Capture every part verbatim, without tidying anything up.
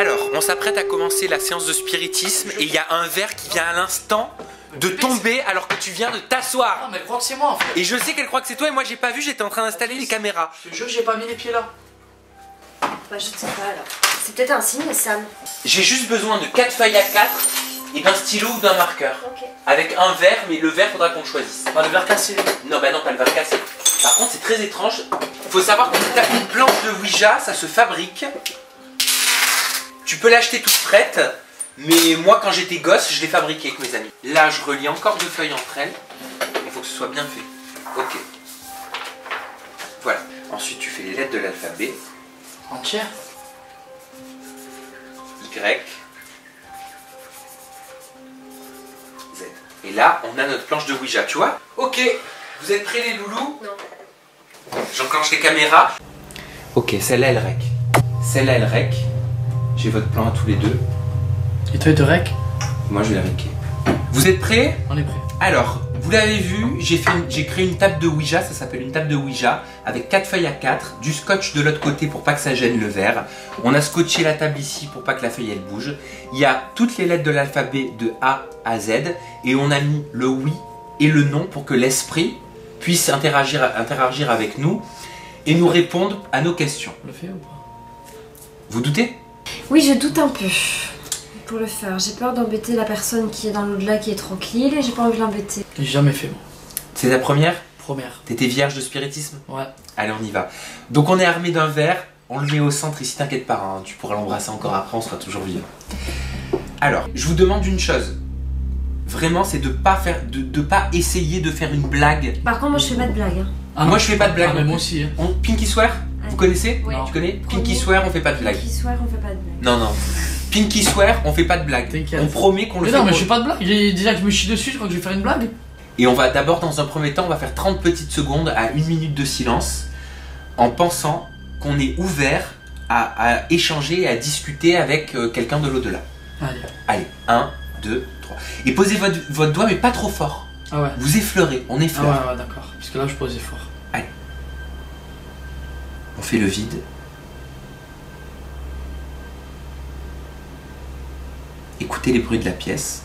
Alors, on s'apprête à commencer la séance de spiritisme et il y a un verre qui vient à l'instant de tomber alors que tu viens de t'asseoir. Non mais elle croit que c'est moi en fait. Et je sais qu'elle croit que c'est toi et moi j'ai pas vu, j'étais en train d'installer les caméras. Je te jure, j'ai pas mis les pieds là. Bah je sais pas alors. C'est peut-être un signe, Sam. J'ai juste besoin de quatre feuilles à quatre et d'un stylo ou d'un marqueur. Ok. Avec un verre, mais le verre faudra qu'on le choisisse. Pas le verre cassé. Non, bah non, pas le verre cassé. Par contre, c'est très étrange. Faut savoir qu'une planche de Ouija, ça se fabrique. Tu peux l'acheter toute prête, mais moi, quand j'étais gosse, je l'ai fabriquée avec mes amis. Là, je relie encore deux feuilles entre elles. Il faut que ce soit bien fait. Ok. Voilà. Ensuite, tu fais les lettres de l'alphabet. Entière. Y. Z. Et là, on a notre planche de Ouija, tu vois? Ok. Vous êtes prêts, les loulous? Non. J'enclenche les caméras. Ok, celle-là, elle rec. Celle-là, elle rec. J'ai votre plan à tous les deux. Et toi de rec? Moi, je vais la requer. Vous êtes prêts? On est prêts. Alors, vous l'avez vu, j'ai fait une- j'ai créé une table de Ouija, ça s'appelle une table de Ouija, avec quatre feuilles à quatre, du scotch de l'autre côté pour pas que ça gêne le verre. On a scotché la table ici pour pas que la feuille elle bouge. Il y a toutes les lettres de l'alphabet de A à Z et on a mis le oui et le non pour que l'esprit puisse interagir, interagir avec nous et nous répondre à nos questions. On le fait ou pas? Vous doutez? Oui, je doute un peu pour le faire. J'ai peur d'embêter la personne qui est dans l'au-delà, qui est tranquille, et j'ai pas envie de l'embêter. J'ai jamais fait moi. C'est la première? Première. T'étais vierge de spiritisme? Ouais. Allez, on y va. Donc on est armé d'un verre, on le met au centre ici, t'inquiète pas, hein, tu pourras l'embrasser encore après, on sera toujours vivant. Alors, je vous demande une chose. Vraiment, c'est de pas faire, de, de pas essayer de faire une blague. Par contre, moi je fais pas de blague. Hein. Ah, Moi, je fais pas de blague. Ah, mais moi aussi. Hein. On, Pinky Swear, vous connaissez? Oui. Non. Tu connais? Premier. Pinky Swear, on fait pas de blague. Qui soir, on fait pas de blague. Non, non. Pinky Swear, on fait pas de blague. T'inquiète. On promet qu'on le Mais fait. non, mais pour- je fais pas de blague. J'ai- Déjà que je me chie dessus, je crois que je vais faire une blague. Et on va d'abord, dans un premier temps, on va faire trente petites secondes à une minute de silence en pensant qu'on est ouvert à, à échanger et à discuter avec euh, quelqu'un de l'au-delà. Allez. Allez, un, deux, trois. Et posez votre, votre doigt, mais pas trop fort. Ah ouais. Vous effleurez, on Ah effleure. ouais, ouais, d'accord. Parce que là, je posais fort. On fait le vide. Écoutez les bruits de la pièce.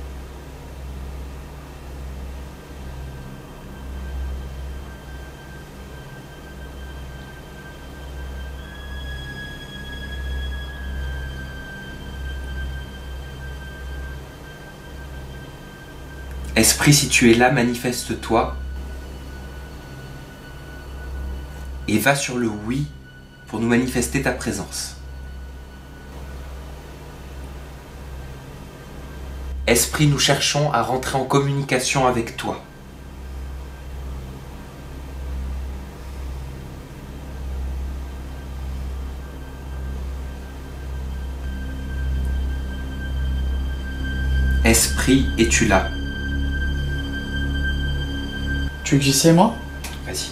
Esprit, si tu es là, manifeste-toi. Et va sur le oui pour nous manifester ta présence. Esprit, nous cherchons à rentrer en communication avec toi. Esprit, es-tu là? Tu veux que j'essaie moi? Vas-y.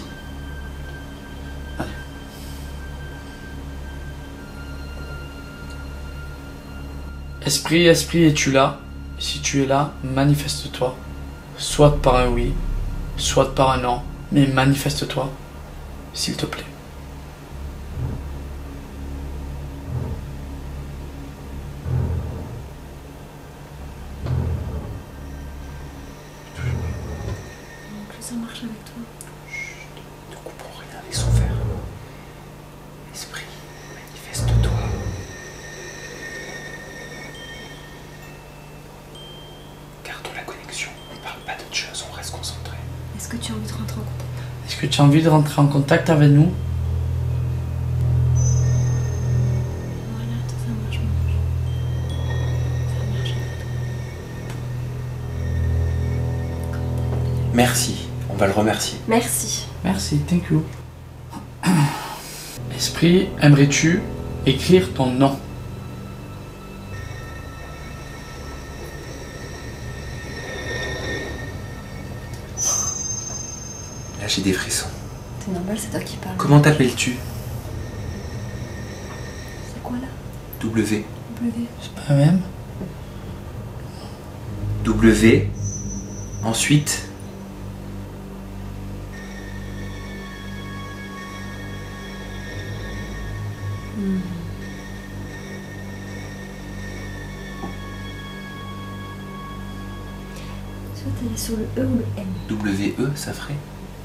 Esprit, esprit, es-tu là? Si tu es là, manifeste-toi. Soit par un oui, soit par un non, mais manifeste-toi, s'il te plaît. Donc ça marche avec toi. Ne coupons rien, laissons faire. Esprit, manifeste-toi. Gardons la connexion, on parle pas d'autre chose, on reste concentré. Est-ce que tu as envie de rentrer en contact? Est-ce que tu as envie de rentrer en contact avec nous? Voilà, ça marche, ça marche. Ça marche avec toi. Merci, on va le remercier. Merci. Merci, thank you. Esprit, aimerais-tu écrire ton nom? Là j'ai des frissons. C'est normal, c'est toi qui parles. Comment t'appelles-tu? C'est quoi là? W. W. C'est pas le même? W. Ensuite. Toi, t'es sur le E ou le M? W E, ça ferait.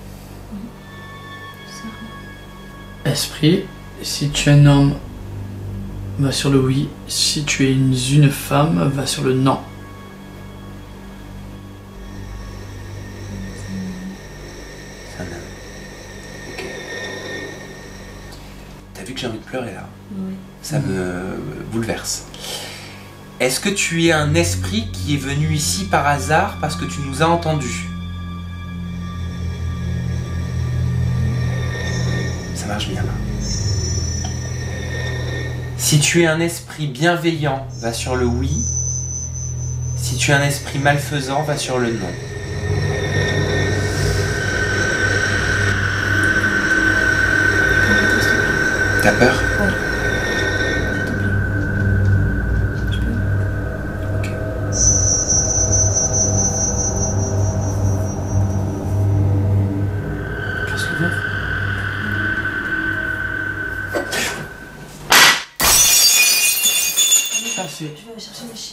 Ça. Esprit, si tu es un homme, va sur le oui. Si tu es une, une femme, va sur le non. Ça n'a. Ok. T'as vu que j'ai envie de pleurer là? Oui. Ça me bouleverse. Est-ce que tu es un esprit qui est venu ici par hasard parce que tu nous as entendus? Ça marche bien là. Si tu es un esprit bienveillant, va sur le oui. Si tu es un esprit malfaisant, va sur le non. T'as peur? Ouais. S'il te plaît. Je peux? Ok. Casse le verre. Ah, c'est... Je vais aller chercher le chien.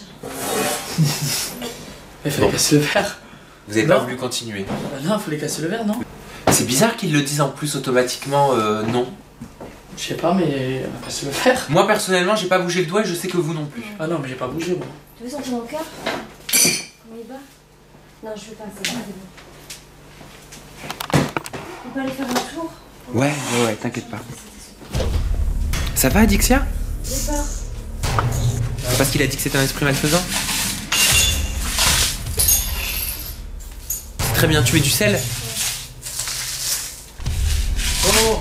Il fallait Bon. casser le verre. Vous n'avez pas Non. voulu continuer. Bah non, il fallait casser le verre, non? C'est bizarre qu'ils le disent en plus automatiquement euh, non. Je sais pas, mais on a cassé le verre. Moi personnellement, j'ai pas bougé le doigt et je sais que vous non plus. Ah non, mais j'ai pas bougé, moi. Tu veux sentir mon cœur? Comment il bat? Non, je veux pas, c'est bon, c'est bon. On peut aller faire un tour? Ouais, ouais, ouais, t'inquiète pas. Ça va, Dixia? J'ai peur. C'est parce qu'il a dit que c'était un esprit malfaisant? Très bien, tu mets du sel? Oh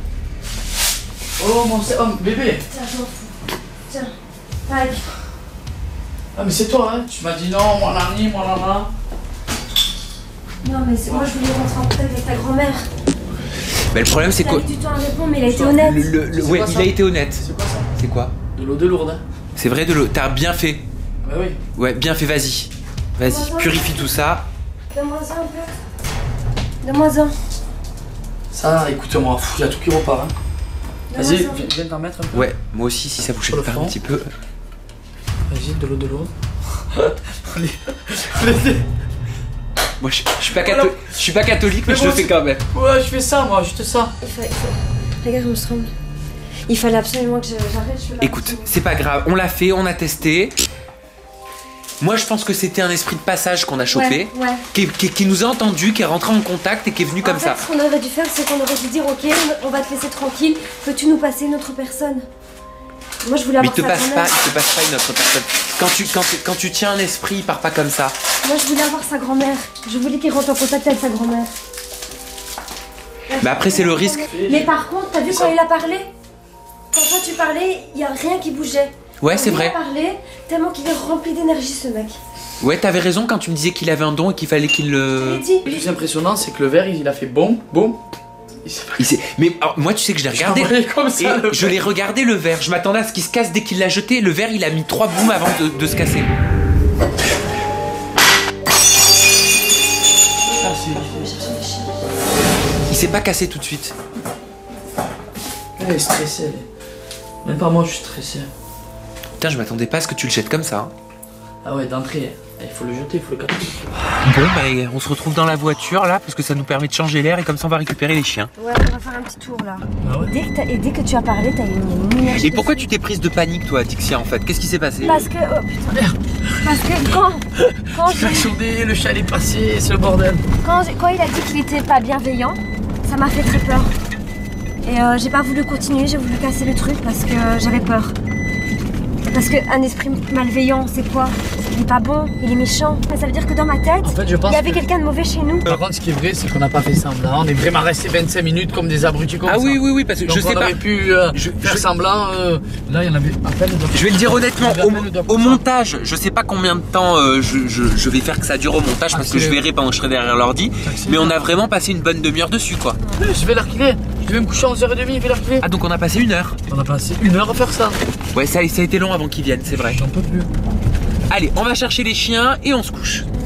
Oh, mon... Oh, bébé. Tiens, je m'en fous. Tiens, tac. Ah, mais c'est toi, hein. Tu m'as dit non, mon ami, mon nana. Non, mais c'est- moi je voulais rentrer en contact avec ta grand-mère. Mais le problème, c'est Il a quoi? mis du temps à répondre, mais il a été honnête. Le- le- le- C'est Ouais, quoi il ça? a été honnête. C'est quoi ça? C'est quoi? De l'eau de lourde, hein. C'est vrai de l'eau. T'as bien fait. Bah oui. Ouais, bien fait, vas-y. Vas-y, purifie tout ça. Donne-moi un peu. Donne-moi un. Ça, écoute-moi, il y a tout qui repart, hein. Vas-y, Donne-moi un. viens viens t'en mettre un peu. Ouais, moi aussi, si ça bougeait Sur le pas un front. petit peu. Vas-y, de l'eau de lourde. Allez, allez. Moi, je, je suis pas catho- je suis pas catholique, mais, Mais je le moi fais aussi. quand même. Ouais, je fais ça, moi, juste ça. Il faut, il faut... Regarde, je me tremble. Il fallait absolument que je- j'arrête. je fais la Écoute, routine. c'est pas grave, on l'a fait, on a testé. Moi, je pense que c'était un esprit de passage qu'on a chopé, Ouais, ouais. qui, qui- qui nous a entendus, qui est rentré en contact et qui est venu comme en ça. fait, ce qu'on aurait dû faire, c'est qu'on aurait dû dire ok, on va te laisser tranquille. Peux-tu nous passer une autre personne? Moi, je voulais Mais il avoir te sa passe pas, grand-mère. il te passe pas une autre personne. Quand tu, quand, quand tu tiens un esprit, il part pas comme ça. Moi, je voulais avoir sa grand-mère. Je voulais qu'il rentre en contact avec sa grand-mère. Mais après, c'est le risque. Mais par contre, t'as vu C'est quand ça. il a parlé? Quand toi tu parlais, il y a rien qui bougeait. Ouais, Quand c'est il vrai. a parlé, tellement qu'il est rempli d'énergie, ce mec. Ouais, t'avais raison quand tu me disais qu'il avait un don et qu'il fallait qu'il Je le. l'ai dit. Le plus impressionnant, c'est que le verre, il a fait bon, bon. Il s'est pas Il s'est- Mais alors, moi, tu sais que je l'ai regardé. envoyé comme Et ça. le je verre. l'ai regardé le verre. Je m'attendais à ce qu'il se casse dès qu'il l'a jeté. Le verre, il a mis trois booms avant de, de se casser. Ah, c'est... Je vais chercher le chien. Il s'est pas cassé tout de suite. Elle est stressée, elle est... Même pas moi, je suis stressé. Putain, je m'attendais pas à ce que tu le jettes comme ça. hein. Ah ouais, d'entrée, il faut le jeter, il faut le capter. Bon, bah, on se retrouve dans la voiture là parce que ça nous permet de changer l'air et comme ça on va récupérer les chiens. Ouais, on va faire un petit tour là. Ah ouais. Dès que t'as- et dès que tu as parlé, t'as eu une énergie. Et pourquoi tu t'es prise de panique toi, Dixia en fait? Qu'est-ce qui s'est passé? Parce que. Oh putain. Parce que quand. Quand, Je l'ai j'ai- soudé, le chat il est passé, c'est le bordel. quand, j'ai- quand il a dit qu'il était pas bienveillant, ça m'a fait très peur. Et euh, j'ai pas voulu continuer, j'ai voulu casser le truc parce que euh, j'avais peur. Parce qu'un esprit malveillant, c'est quoi? Il est pas bon, il est méchant. Ça veut dire que dans ma tête, En fait, je pense il y avait que- quelqu'un de mauvais chez nous. Par contre, ce qui est vrai, c'est qu'on n'a pas fait semblant. On est vraiment resté vingt-cinq minutes comme des abrutis comme Ah ça. oui, oui, oui, parce que Donc je sais on pas. aurait pu euh, Je- faire je- semblant. euh, Là, il y en avait à peine. Je vais le dire honnêtement, Il y avait à peine le au, doigt au pour ça. montage, je sais pas combien de temps euh, je, je- je vais faire que ça dure au montage parce que je verrai pendant que je serai derrière l'ordi. Mais on a vraiment passé une bonne demi-heure dessus quoi. Je vais l'heure qu'il est. Je devais me coucher à onze heures trente, il fait l'heure qu'il est. Ah donc on a passé une heure. On a passé une heure à faire ça. Ouais, ça, ça a été long avant qu'ils viennent, c'est vrai. J'en peux plus. Allez, on va chercher les chiens et on se couche.